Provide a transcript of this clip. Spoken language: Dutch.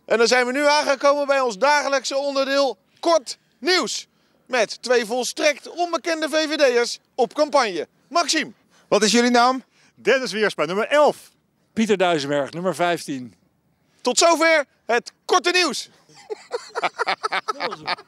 En dan zijn we nu aangekomen bij ons dagelijkse onderdeel Kort Nieuws. Met 2 volstrekt onbekende VVD'ers op campagne. Maxime. Wat is jullie naam? Dennis Wiersma, nummer 11. Pieter Duisenberg, nummer 15. Tot zover het Korte Nieuws.